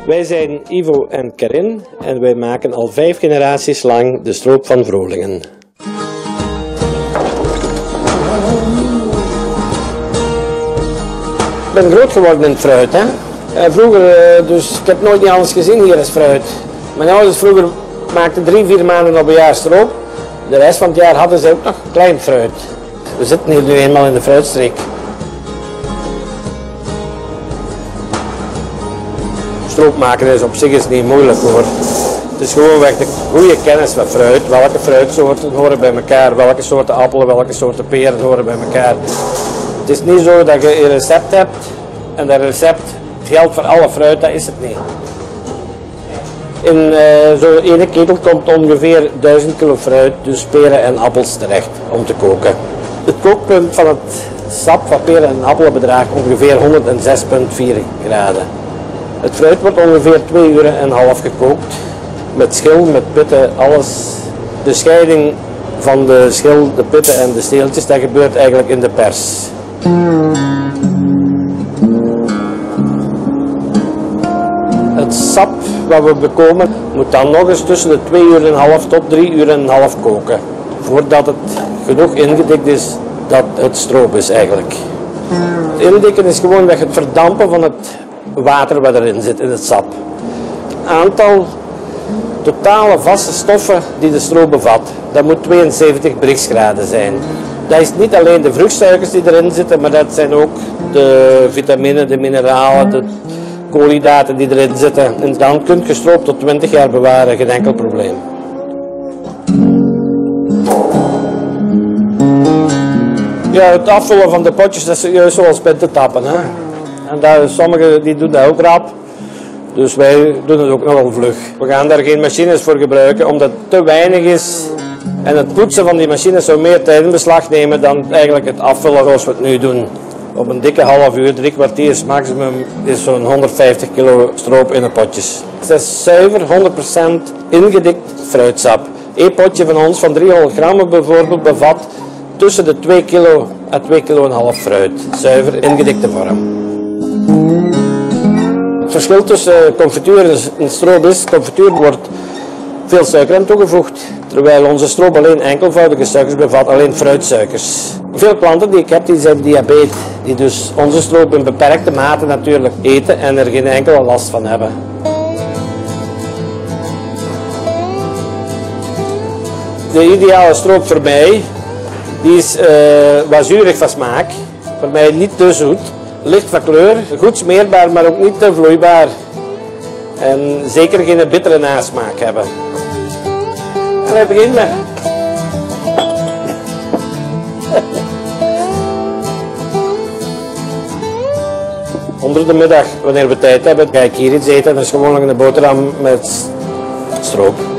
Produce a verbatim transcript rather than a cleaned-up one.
Wij zijn Ivo en Karin en wij maken al vijf generaties lang de stroop van Vrolingen. Ik ben groot geworden in het fruit. Hè? Vroeger, dus ik heb nooit niet anders gezien hier als fruit. Mijn ouders vroeger maakten drie, vier maanden op een jaar stroop. De rest van het jaar hadden ze ook nog klein fruit. We zitten hier nu eenmaal in de fruitstreek. Stroop maken is op zich is niet moeilijk hoor. Het is gewoon echt een goede kennis van fruit. Welke fruitsoorten horen bij elkaar, welke soorten appelen, welke soorten peren horen bij elkaar. Het is niet zo dat je een recept hebt en dat recept geldt voor alle fruit, dat is het niet. In uh, zo'n ene ketel komt ongeveer duizend kilo fruit, dus peren en appels terecht om te koken. Het kookpunt van het sap van peren en appelen bedraagt ongeveer honderdzes komma vier graden. Het fruit wordt ongeveer twee uur en een half gekookt. Met schil, met pitten, alles. De scheiding van de schil, de pitten en de steeltjes, dat gebeurt eigenlijk in de pers. Het sap wat we bekomen moet dan nog eens tussen de twee uur en een half tot drie uur en een half koken. Voordat het genoeg ingedikt is dat het stroop is eigenlijk. Het indikken is gewoon dat je het verdampen van het water wat erin zit in het sap. Het aantal totale vaste stoffen die de stroop bevat, dat moet tweeënzeventig brixgraden zijn. Dat is niet alleen de vruchtsuikers die erin zitten, maar dat zijn ook de vitamine, de mineralen, de koolhydraten die erin zitten. En dan kun je stroop tot twintig jaar bewaren, geen enkel probleem. Ja, het afvullen van de potjes, dat is juist zoals pinten tappen. Hè? En dat, sommigen die doen dat ook rap, dus wij doen het ook nogal vlug. We gaan daar geen machines voor gebruiken, omdat het te weinig is. En het poetsen van die machines zou meer tijd in beslag nemen dan eigenlijk het afvullen zoals we het nu doen. Op een dikke half uur, drie kwartiers maximum, is zo'n honderdvijftig kilo stroop in de potjes. Het is zuiver, honderd procent ingedikt fruitsap. Eén potje van ons van driehonderd gram bijvoorbeeld bevat tussen de twee kilo en twee kilo en half fruit. Zuiver ingedikte vorm. Het verschil tussen confituur en stroop is, confituur wordt veel suiker aan toegevoegd, terwijl onze stroop alleen enkelvoudige suikers bevat, alleen fruitsuikers. Veel klanten die ik heb, die zijn diabetes, die dus onze stroop in beperkte mate natuurlijk eten en er geen enkele last van hebben. De ideale stroop voor mij, die is uh, wat zuurig van smaak, voor mij niet te zoet, licht van kleur, goed smeerbaar, maar ook niet te vloeibaar. En zeker geen bittere nasmaak hebben. En wij beginnen. Onder de middag, wanneer we tijd hebben, ga ik hier iets eten. Dat is gewoon een boterham met stroop.